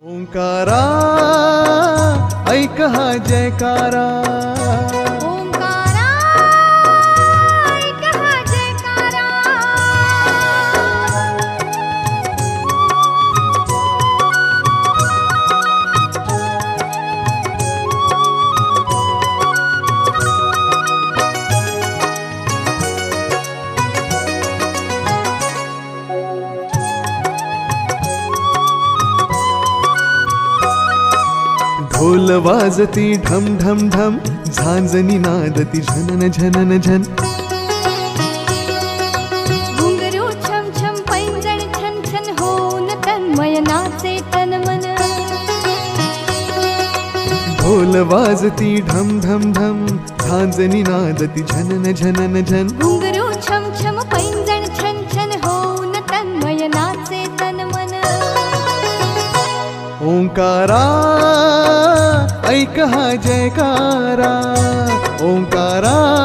ओंकारा ऐक हा जयकारा, ओंकारा ऐक हा जयकारा। ढोल वाजती ढम ढम ढम, झांजनी नादती झनन झनन झन। घुंगरू छम छम पैंजण छन छन, होऊन तन्मय नाचे तन मन। ढोल वाजती ढम ढम ढम, झांजनी नादती झनन झनन झन। घुंगरू छम छम पैंजण छन छन, होऊन तन्मय नाचे तन मन। ओंकारा ऐक हा जयकारा, ओंकारा